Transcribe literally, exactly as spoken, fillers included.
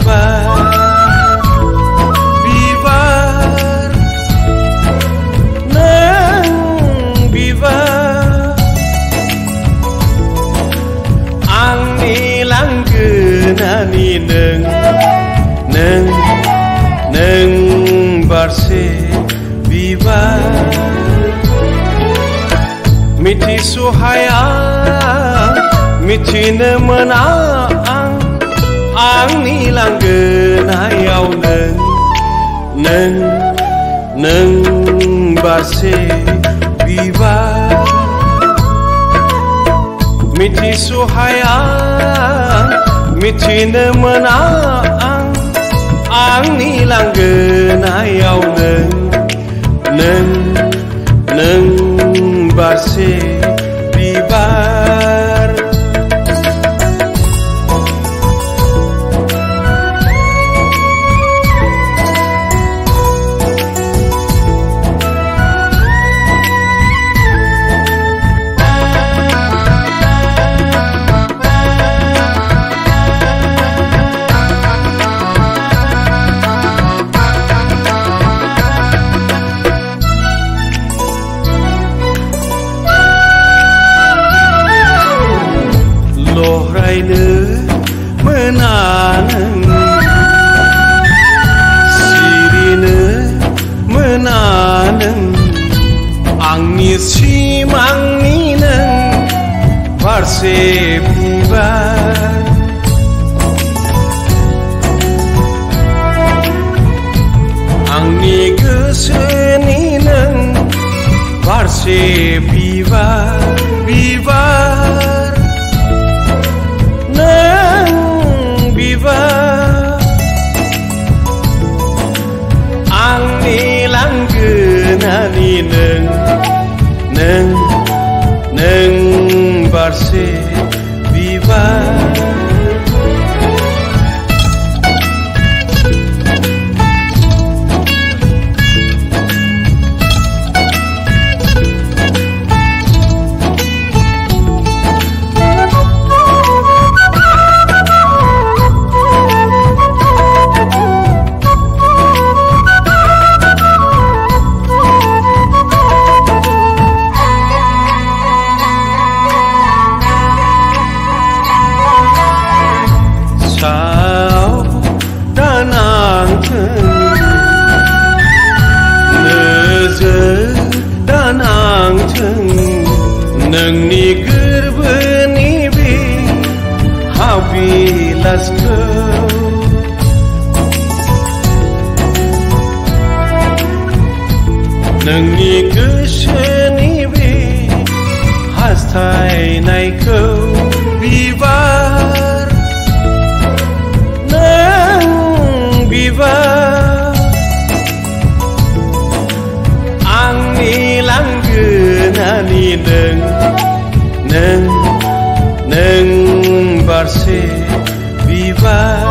bibar, bibar, nang bibar. Angni langgenani neng, neng, neng barse bibar. Miti suhayang, miti nemenang, angni langgenayau neng, neng, neng barse bibar. Miti suhayang, miti nemenang, angni langgenayau neng, neng, neng barse bibar. Lohraine menaneng, sirine menaneng, angni simangni neng barse bibar. Angni geseni neng barse bibar, bibar. Angni langgenani neng, neng, neng barse bibar. Nengni gerbeni bi habilas kau. Nengni keseni bi hastai naik kau bibar, neng bibar. Angni langgenani neng, neng, neng barse bibar.